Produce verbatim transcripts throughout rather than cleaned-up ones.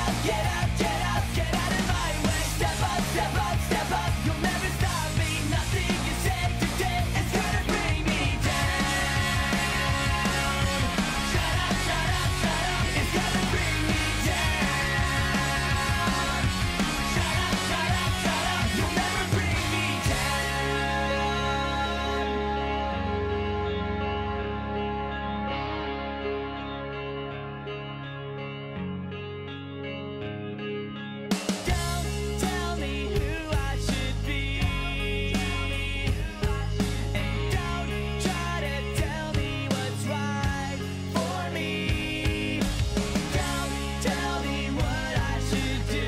out, get out, get out, get out of my way. Step up, step up, step up, you'll never stop me. Nothing you say today is gonna bring me down. Shut up, shut up, shut up, it's gonna bring me down. Shut up, shut up, shut up, you'll never bring me Don't tell me who I should be, and don't try to tell me what's right for me. Don't tell me what I should do.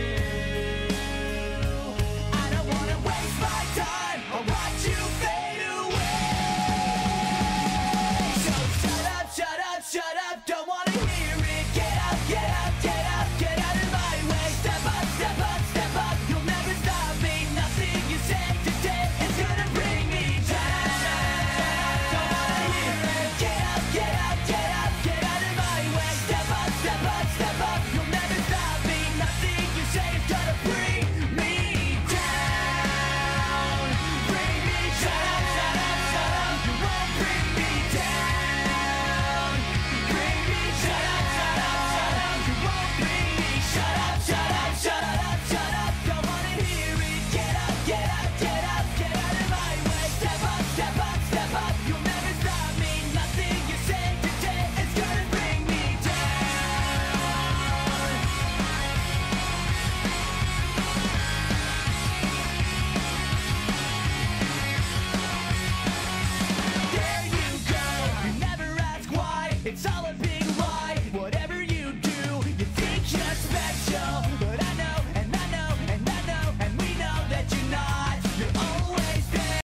I don't wanna waste my time or watch you fade away. So shut up, shut up, shut up, don't wanna hear it. Get out, get out, get out, get out of my way. Step up, step up, step up, you'll never stop me. Nothing you say today is gonna bring me down. Don't wanna hear it. Get out, get out, get out, get out of my way. Step up, step up, step up, you'll never stop me. Nothing you say is gonna bring me down. Bring me shut up, shut up, shut up, you won't bring me down. Bring me shut up, shut up, shut up, you won't bring me. Shut up, shut up, shut up, shut up, don't wanna hear it. Get out, get out, get out, get out of my way. Step up, step up, step up, you'll never stop me. Nothing you say today is gonna bring me down. There you go, you never ask why, it's all a big